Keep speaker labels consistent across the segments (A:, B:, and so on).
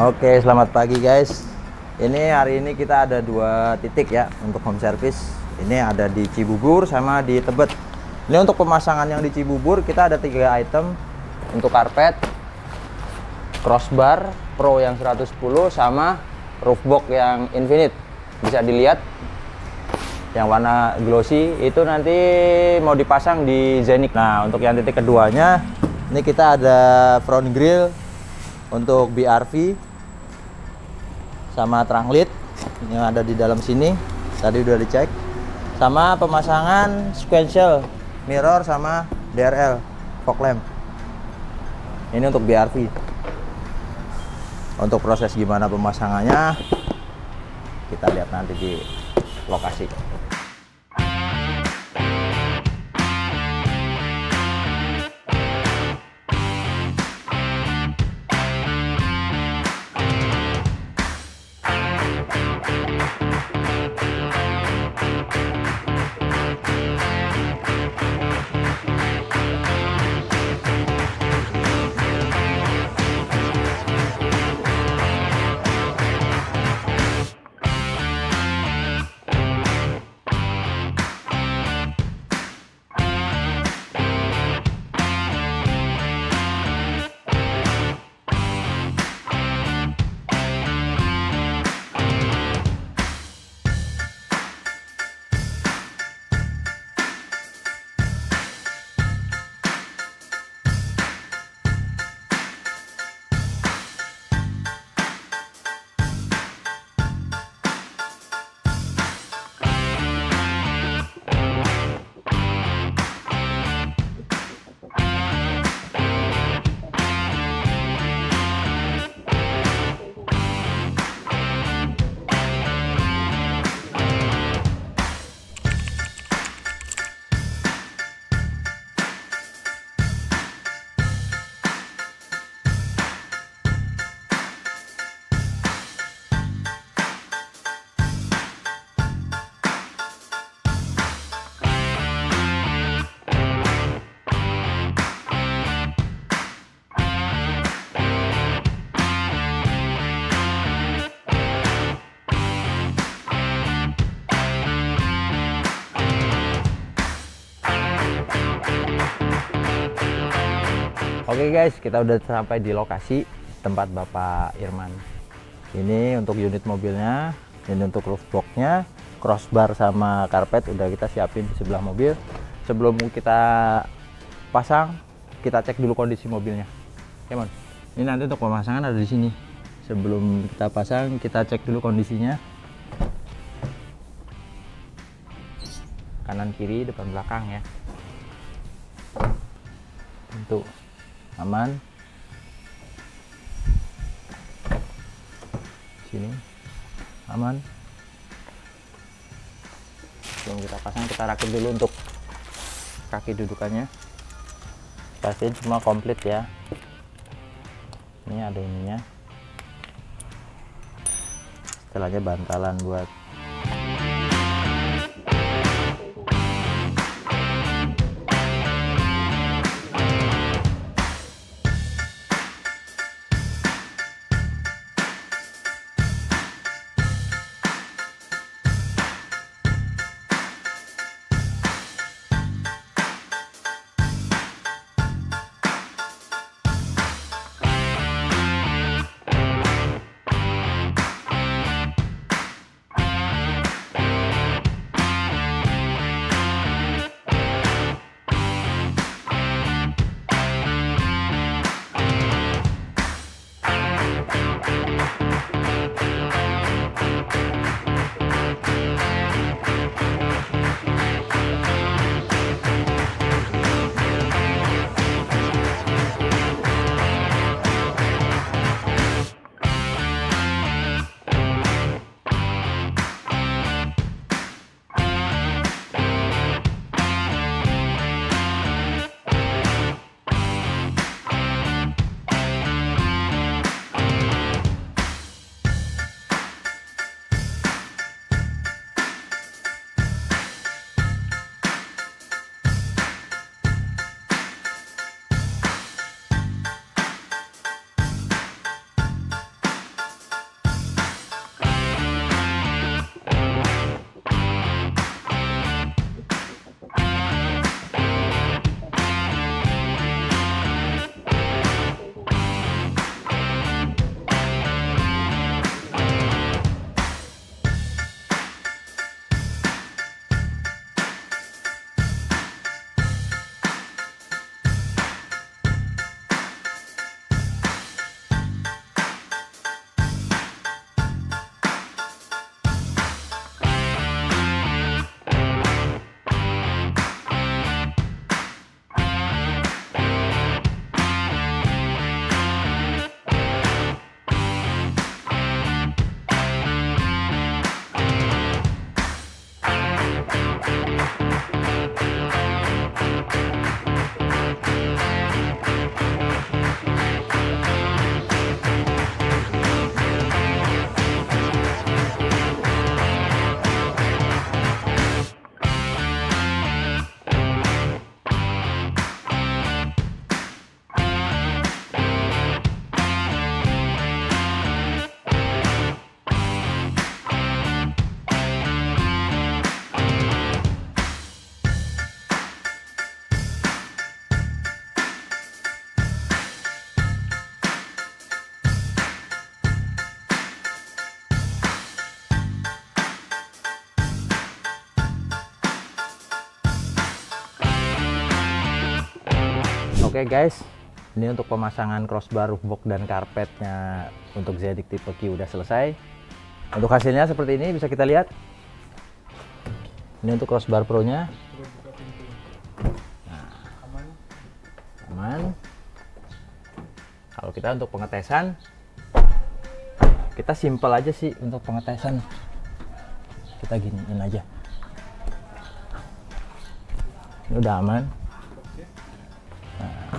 A: Oke, selamat pagi guys. Hari ini kita ada 2 titik ya untuk home service. Ini ada di Cibubur sama di Tebet. Ini untuk pemasangan yang di Cibubur kita ada 3 item untuk karpet, crossbar Pro yang 110 sama roof box yang infinite. Bisa dilihat yang warna glossy itu nanti mau dipasang di Zenik. Nah, untuk yang titik keduanya ini kita ada front grill untuk BRV sama trunk lid yang ada di dalam sini, tadi udah dicek, sama pemasangan sequential mirror sama DRL fog lamp. Ini untuk BRV. Untuk proses gimana pemasangannya kita lihat nanti di lokasi. Oke guys, kita udah sampai di lokasi tempat Bapak Irman. Ini untuk unit mobilnya, ini untuk roof box-nya, crossbar sama karpet udah kita siapin di sebelah mobil. Sebelum kita pasang, kita cek dulu kondisi mobilnya. Oke, Mon. Ini nanti untuk pemasangan ada di sini. Sebelum kita pasang, kita cek dulu kondisinya. Kanan kiri, depan belakang ya. Untuk aman, sini aman. Sebelum kita pasang, kita rakit dulu untuk kaki dudukannya. Pastiin semua komplit ya. Ini ada ininya, setelahnya bantalan buat Oke guys, ini untuk pemasangan crossbar, roof box dan karpetnya untuk Zedic tipe Q udah selesai. Untuk hasilnya seperti ini, bisa kita lihat. Ini untuk crossbar pro nya. Nah, aman. Kalau kita untuk pengetesan, kita simpel aja sih untuk pengetesan. Kita giniin aja. Ini udah aman. Nah.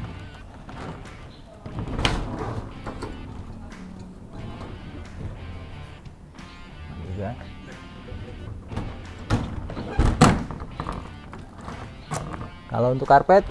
A: Juga. Kalau untuk karpet,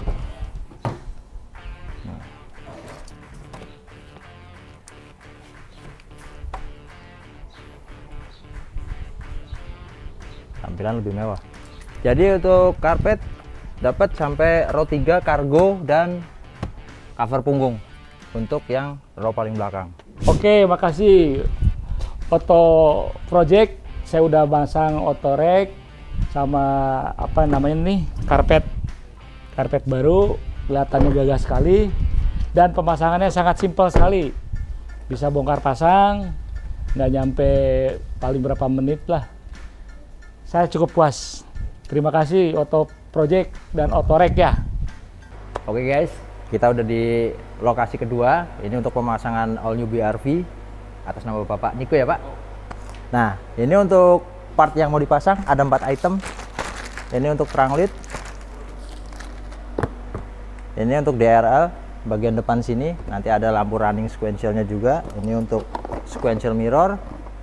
A: tampilan lebih mewah. Jadi untuk karpet dapat sampai row 3 kargo dan cover punggung untuk yang row paling belakang.
B: Oke, makasih Auto Project. Saya udah pasang auto rack sama apa namanya nih, karpet baru, kelihatannya gagah sekali dan pemasangannya sangat simpel sekali. Bisa bongkar pasang, nggak nyampe paling berapa menit lah. Saya cukup puas. Terima kasih Auto Project dan Auto Rack ya.
A: Oke guys, kita udah di lokasi kedua. Ini untuk pemasangan all new BRV atas nama Bapak Niko ya Pak. Nah, ini untuk part yang mau dipasang ada 4 item. Ini untuk trunk lid. Ini untuk DRL bagian depan sini, nanti ada lampu running sequentialnya juga. Ini untuk sequential mirror.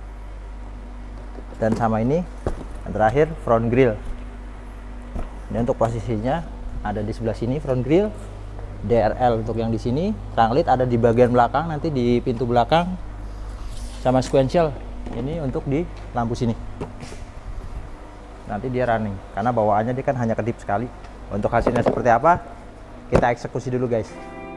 A: Dan sama ini yang terakhir front grille. Ini untuk posisinya ada di sebelah sini front grille. DRL untuk yang di sini, trunk lid ada di bagian belakang, nanti di pintu belakang, sama sequential ini untuk di lampu sini. Nanti dia running karena bawaannya dia kan hanya kedip sekali. Untuk hasilnya seperti apa? Kita eksekusi dulu guys.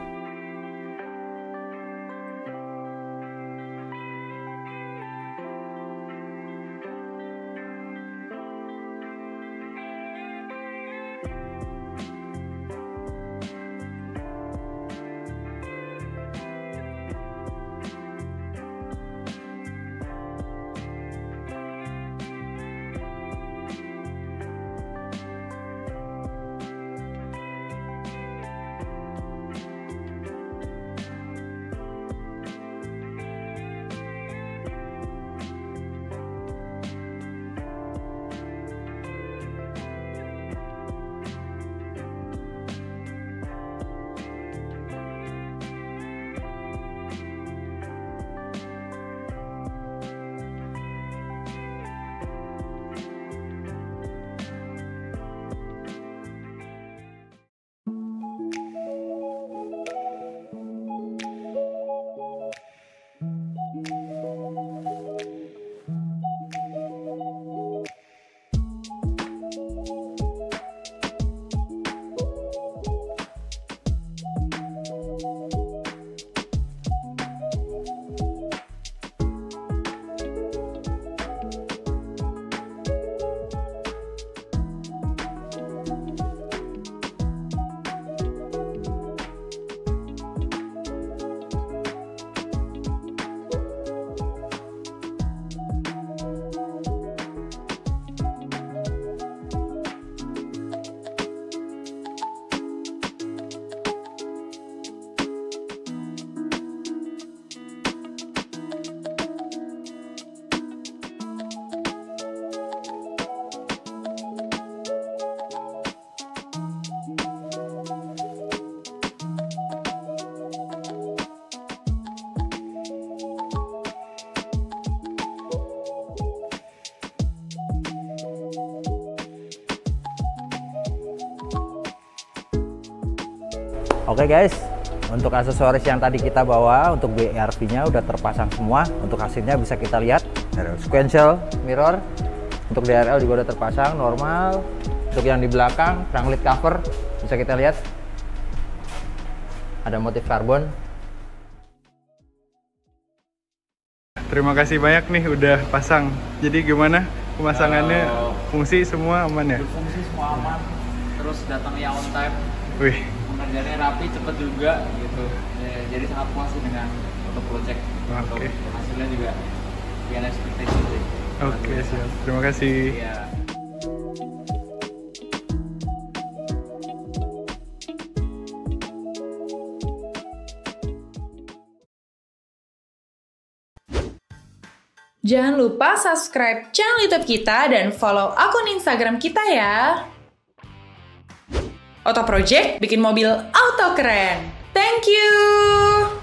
A: Oke guys, untuk aksesoris yang tadi kita bawa untuk BRV-nya udah terpasang semua. Untuk hasilnya bisa kita lihat sequential mirror, untuk DRL juga udah terpasang normal. Untuk yang di belakang trunk lid cover bisa kita lihat ada motif karbon.
C: Terima kasih banyak nih udah pasang. Jadi gimana pemasangannya? Fungsi semua aman ya?
D: Fungsi semua aman, terus datangnya on time.
C: Wih,
B: Pengerjaannya rapi, cepet juga gitu. Jadi sangat puas sih dengan foto project.
C: Oke.
B: Untuk hasilnya juga beyond expectation sih.
C: oke siap. Terima kasih.
B: Iya.
D: Jangan lupa subscribe channel YouTube kita dan follow akun Instagram kita ya. Auto Project bikin mobil auto keren. Thank you.